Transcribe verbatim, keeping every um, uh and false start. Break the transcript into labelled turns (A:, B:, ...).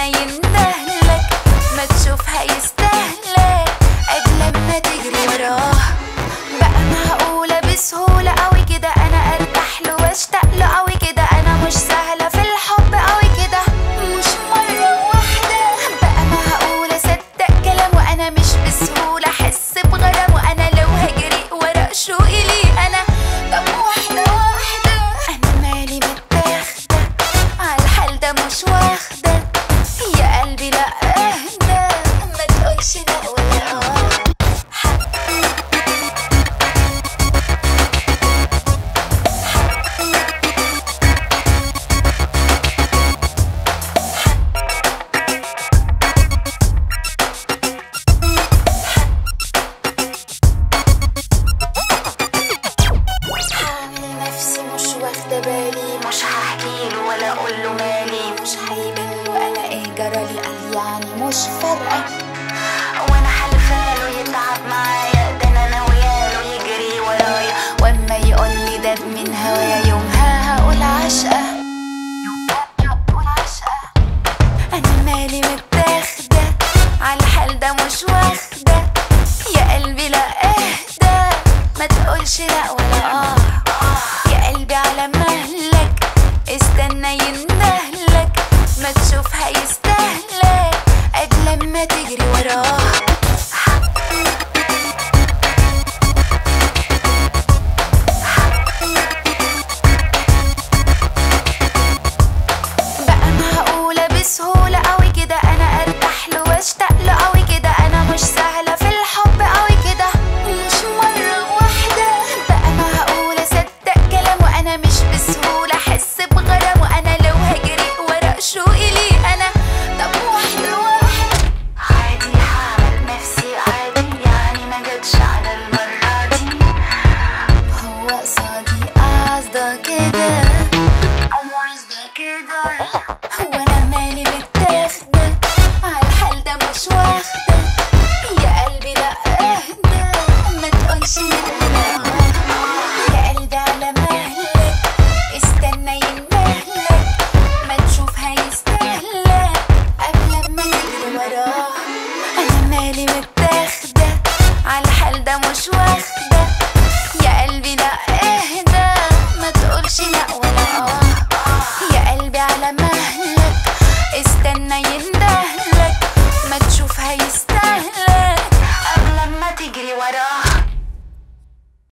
A: هيندهلك، ما تشوف هيستهلك قبل لما تجري وراه. بقى معقولة بسهولة قوي كده انا ارتاح له واشتاق له قوي كده؟ انا مش سهلة في الحب قوي كده، مش مرة واحدة. بقى معقولة صدق كلامه؟ انا مش بسهولة احس بغرامه. انا لو هجري ورا شوقي ليه انا، طب واحدة واحدة. انا مالي متاخدة عالحال ده مش واخدة يا قلبي، لا اهدى ما تقولش لا ولا اه. واخدة بالي مش هحكيله ولا اقوله مالي، مش هيبان له انا ايه جرالي، قال يعني مش فارقة.